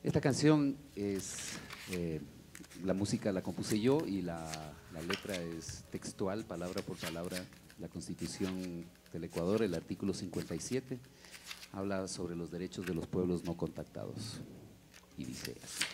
Esta canción es, la música la compuse yo y la letra es textual, palabra por palabra. La Constitución del Ecuador, el artículo 57, habla sobre los derechos de los pueblos no contactados y dice así.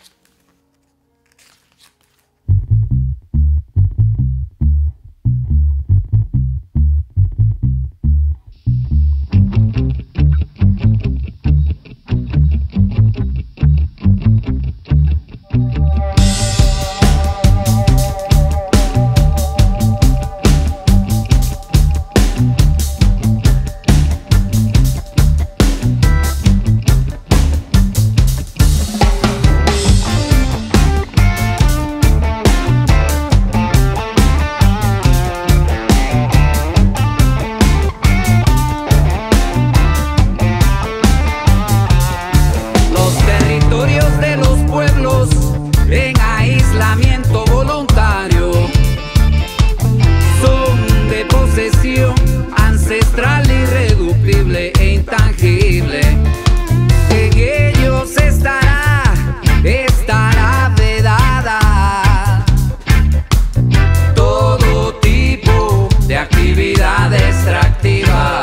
Ancestral, irreductible e intangible. En ellos estará vedada todo tipo de actividad extractiva.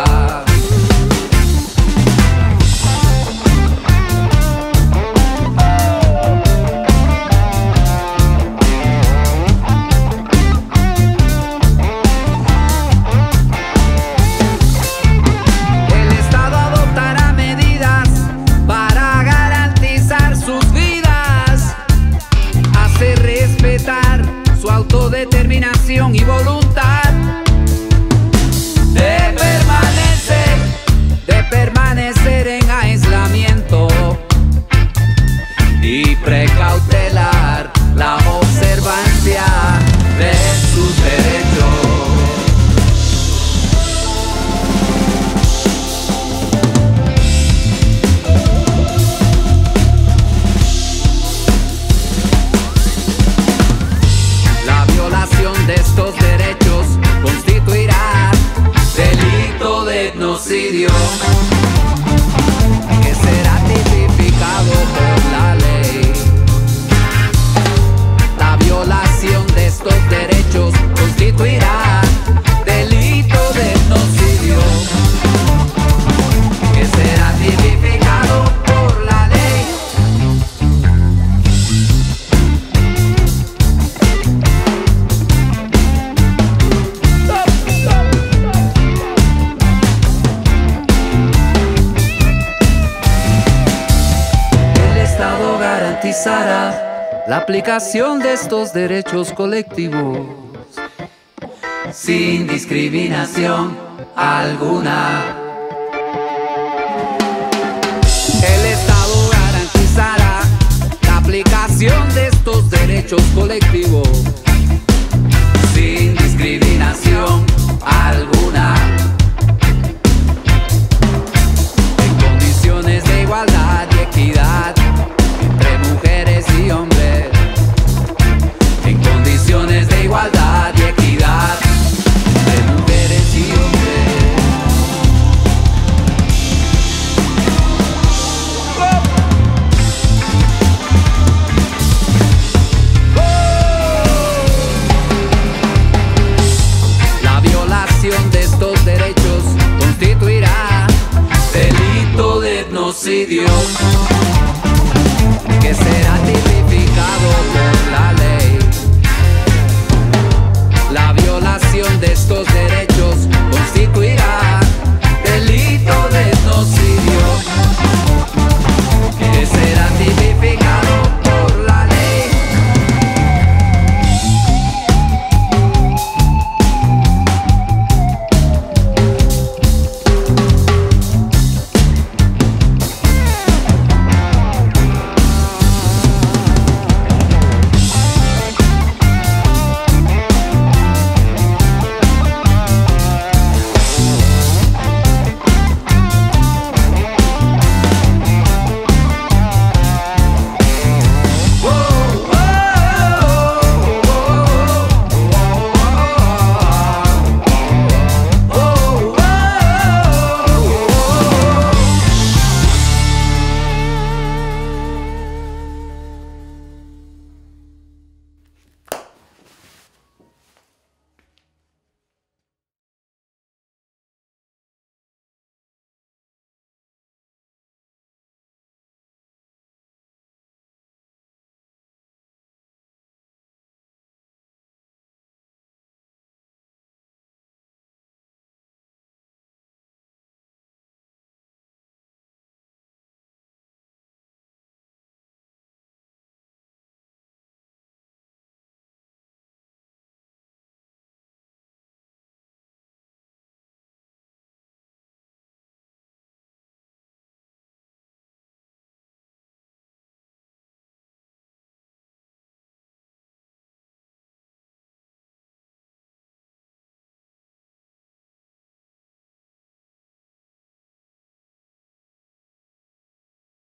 Su autodeterminación y voluntad de permanecer en aislamiento y precautelar la observancia de sus derechos. De estos derechos constituirá delito de etnocidio que será tipificado por la ley. La violación de estos derechos constituirá delito de etnocidio que será tipificado por la ley. Garantizará la aplicación de estos derechos colectivos sin discriminación alguna. El Estado garantizará la aplicación de estos derechos colectivos sin discriminación alguna, en condiciones de igualdad y equidad entre mujeres y hombres, en condiciones de igualdad y equidad entre mujeres y hombres. La violación de estos derechos constituirá delito de etnocidio.